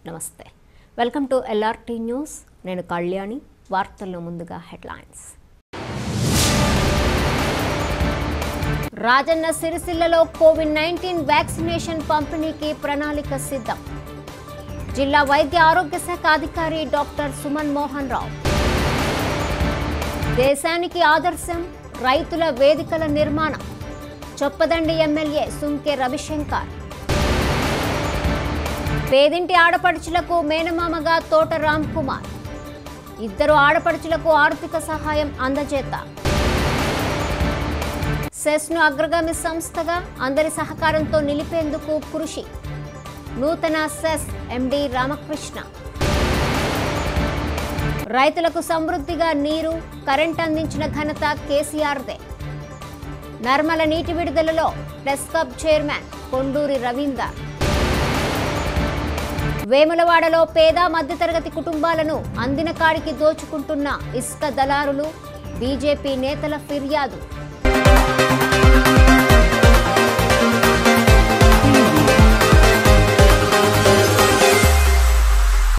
నమస్తే welcome to LRT news నేను కళ్యాణి వార్తల్లో ముందుగా హెడ్లైన్స్ రాజన్న సిరిసిల్లలో కోవిడ్-19 వ్యాక్సినేషన్ పంపిణీకి ప్రణాళిక సిద్ధం జిల్లా వైద్య ఆరోగ్య శాఖ అధికారి డాక్టర్ సుమన్ మోహన్ రావు దేశానికి ఆదర్శం రైతుల వేదికల నిర్మాణం చొప్పదండి ఎమ్మెల్యే సుంకే రవిశంకర్ పేదింటి ఆడపడుచులకు మేనమామగా తోట రామ్ కుమార్ ఇద్దరు ఆడపడుచులకు ఆర్థిక సహాయం అందజేత సెస్ను అగ్రగామి సంస్థగా అందరి సహకారంతో నిలిపేందుకు కృషి నూతన సెస్ ఎండి రామకృష్ణ రైతులకు సమృద్ధిగా నీరు కరెంట్ అందించిన ఘనత కేసీఆర్దే నర్మల నీటి విడుదలలో టెస్కాప్ చైర్మన్ కొండూరి రవీందర్ వేములవాడలో పేద మధ్యతరగతి కుటుంబాలను అందిన కాడికి దోచుకుంటున్న ఇసుక దళారులు బీజేపీ నేతల ఫిర్యాదు